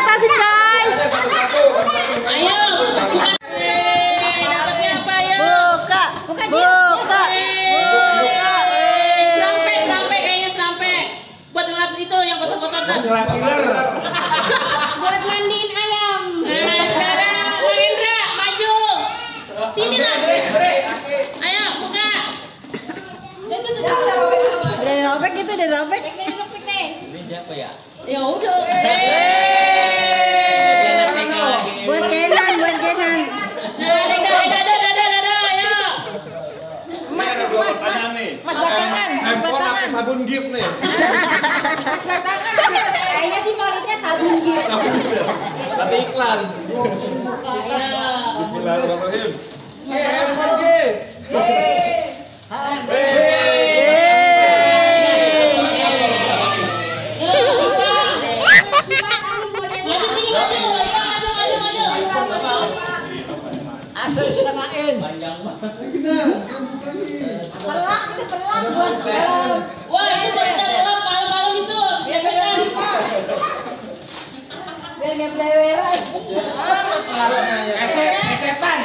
atasin guys. Ayo. Dapatnya apa ya? Buka. Sampai kayaknya sampai. Buat ngelap itu yang kotor-kotor tuh. Buat mandiin ayam. Nah, sekarang Bang Indra maju. Sini lah. Ayo buka. Dari robek itu, dari robek. Ini siapa ya? Ya udah. Buat Kenan. Nah, dadah, ayo. Mas belakangan. Sabun gift nih. Kayaknya sih favoritnya sabun gitu. Tapi iklan. Ayo. Bismillahirrahmanirrahim. Maju sini, maju. Asal setengahin. Panjang banget. Wah, itu sebentar gelap malam-malam itu. Biar benar. Setan.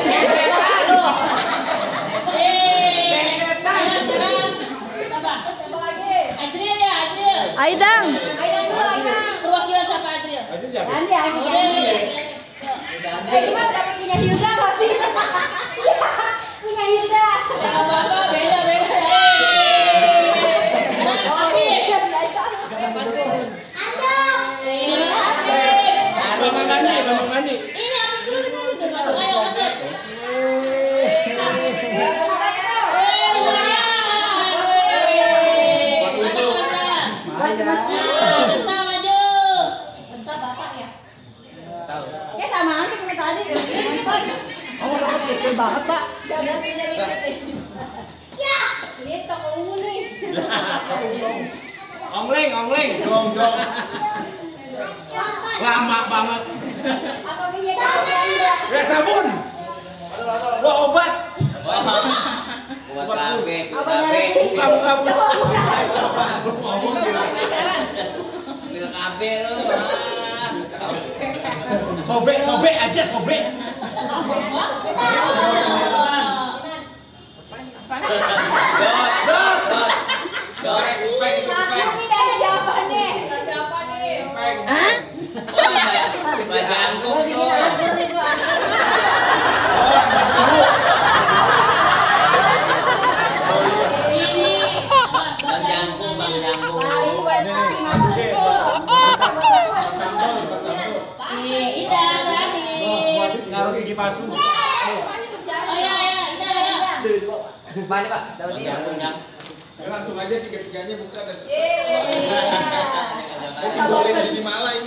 Siapa lagi? Adriel ya, Adriel. Aidang. Perwakilan siapa Adriel? Cuma dapat punya Hilda nggak sih? Punya Hilda. Ya apa-apa, beda. Bang Mandi. Ini apa dulu itu masuk ayo masuk. Tentang maju. Tentang bapak ya. Ya sama aja kayak tadi. Kamu dapat kecil banget, Pak. Ya, ini toko ungu nih. Ongleng. Jong. Lama banget. Apa punya Hilda? Ya sabun. Wah obat. Buat kafe. Apa nyari? Buka. Minum kafe lu. Sobek aja sobek. Ini dari siapa nih? Hah? Pak Jangkung tuh. Bang Jangkung. Ida gratis. Ngaruh gigi palsu. Oh ya, Ida. Mana Pak? Dapat dia. Ya, langsung aja tiga-tiganya buka dan boleh jadi malah ini.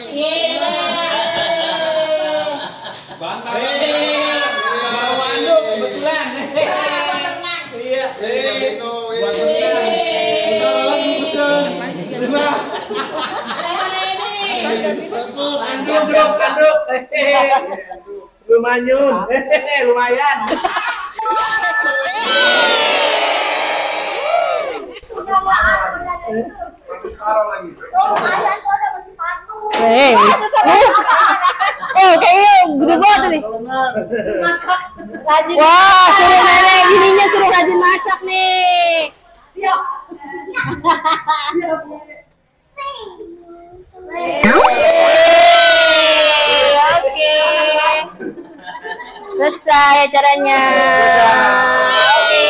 Bantal. Bawa anduk kebetulan. Iya. Buat anduk. Lumayan. Oh, kayaknya gede banget nih. Wah, suruh nenek ininya suruh rajin masak nih. Oke. Selesai acaranya. Oke.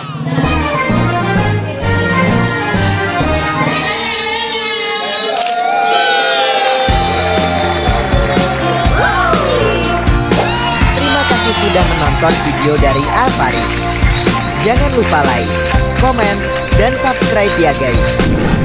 Terima kasih sudah menonton video dari Alvaris. Jangan lupa like, komen, dan subscribe ya guys.